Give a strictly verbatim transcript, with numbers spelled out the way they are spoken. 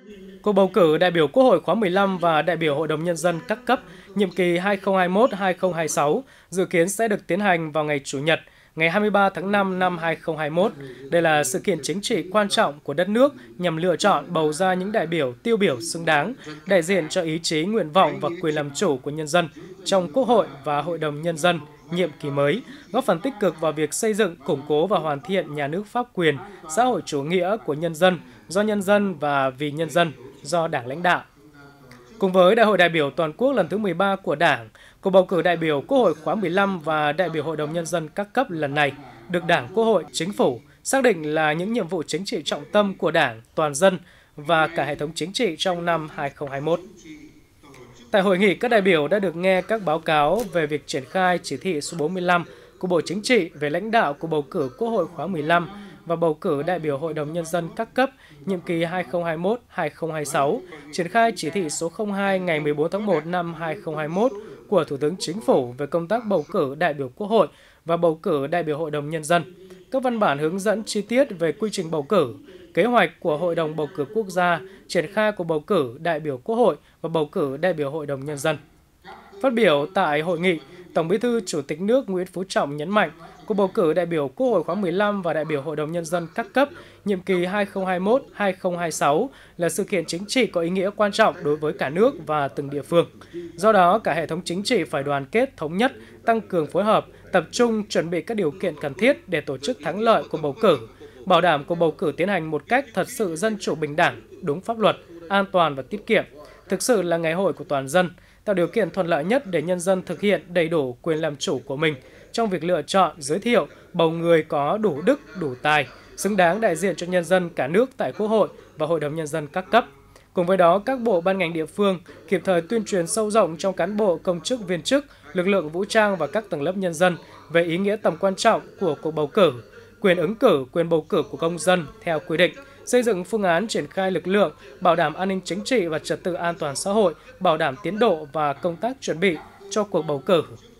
Cuộc bầu cử đại biểu Quốc hội khóa mười lăm và đại biểu Hội đồng Nhân dân các cấp nhiệm kỳ hai nghìn không trăm hai mươi mốt đến hai nghìn không trăm hai mươi sáu dự kiến sẽ được tiến hành vào ngày Chủ nhật, ngày hai mươi ba tháng năm năm hai nghìn không trăm hai mươi mốt. Đây là sự kiện chính trị quan trọng của đất nước nhằm lựa chọn bầu ra những đại biểu tiêu biểu xứng đáng, đại diện cho ý chí, nguyện vọng và quyền làm chủ của nhân dân trong Quốc hội và Hội đồng Nhân dân nhiệm kỳ mới, góp phần tích cực vào việc xây dựng, củng cố và hoàn thiện nhà nước pháp quyền, xã hội chủ nghĩa của nhân dân, do nhân dân và vì nhân dân, do Đảng lãnh đạo. Cùng với Đại hội đại biểu toàn quốc lần thứ mười ba của Đảng, cuộc bầu cử đại biểu Quốc hội khóa mười lăm và đại biểu Hội đồng Nhân dân các cấp lần này được Đảng, Quốc hội, Chính phủ xác định là những nhiệm vụ chính trị trọng tâm của Đảng, toàn dân và cả hệ thống chính trị trong năm hai nghìn không trăm hai mươi mốt. Tại hội nghị, các đại biểu đã được nghe các báo cáo về việc triển khai chỉ thị số bốn mươi lăm của Bộ Chính trị về lãnh đạo của bầu cử Quốc hội khóa mười lăm và bầu cử đại biểu Hội đồng Nhân dân các cấp nhiệm kỳ hai nghìn không trăm hai mươi mốt đến hai nghìn không trăm hai mươi sáu, triển khai chỉ thị số không hai ngày mười bốn tháng một năm hai nghìn không trăm hai mươi mốt của Thủ tướng Chính phủ về công tác bầu cử đại biểu Quốc hội và bầu cử đại biểu Hội đồng Nhân dân, các văn bản hướng dẫn chi tiết về quy trình bầu cử, kế hoạch của Hội đồng Bầu cử Quốc gia, triển khai cuộc bầu cử đại biểu Quốc hội và bầu cử đại biểu Hội đồng Nhân dân. Phát biểu tại hội nghị, Tổng Bí thư Chủ tịch nước Nguyễn Phú Trọng nhấn mạnh, cuộc bầu cử đại biểu Quốc hội khóa mười lăm và đại biểu Hội đồng Nhân dân các cấp nhiệm kỳ hai nghìn không trăm hai mươi mốt đến hai nghìn không trăm hai mươi sáu là sự kiện chính trị có ý nghĩa quan trọng đối với cả nước và từng địa phương. Do đó, cả hệ thống chính trị phải đoàn kết, thống nhất, tăng cường phối hợp, tập trung chuẩn bị các điều kiện cần thiết để tổ chức thắng lợi cuộc bầu cử, bảo đảm cuộc bầu cử tiến hành một cách thật sự dân chủ, bình đẳng, đúng pháp luật, an toàn và tiết kiệm, thực sự là ngày hội của toàn dân, tạo điều kiện thuận lợi nhất để nhân dân thực hiện đầy đủ quyền làm chủ của mình trong việc lựa chọn, giới thiệu, bầu người có đủ đức, đủ tài, xứng đáng đại diện cho nhân dân cả nước tại Quốc hội và Hội đồng Nhân dân các cấp. Cùng với đó, các bộ ban ngành địa phương kịp thời tuyên truyền sâu rộng trong cán bộ, công chức, viên chức, lực lượng vũ trang và các tầng lớp nhân dân về ý nghĩa tầm quan trọng của cuộc bầu cử, quyền ứng cử, quyền bầu cử của công dân theo quy định, xây dựng phương án triển khai lực lượng, bảo đảm an ninh chính trị và trật tự an toàn xã hội, bảo đảm tiến độ và công tác chuẩn bị cho cuộc bầu cử.